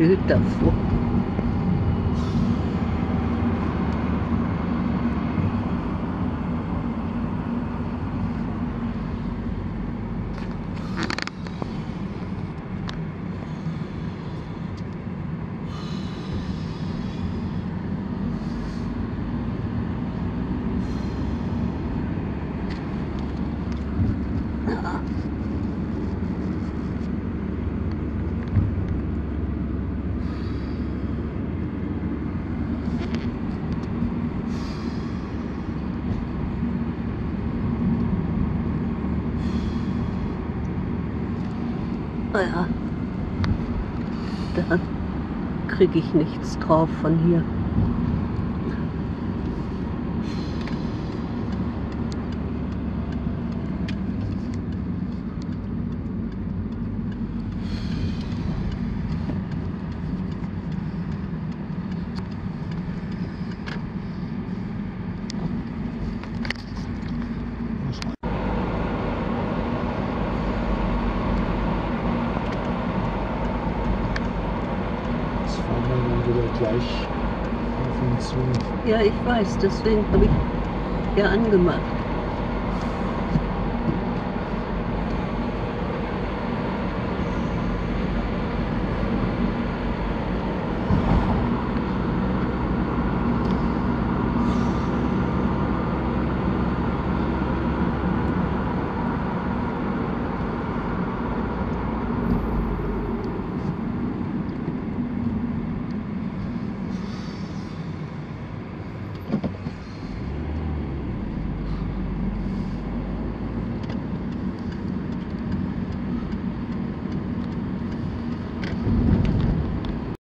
Schild davor. Ja, da kriege ich nichts drauf von hier. Das fahren wir dann wieder gleich auf ihn zu. Ja, ich weiß, deswegen habe ich ja angemacht.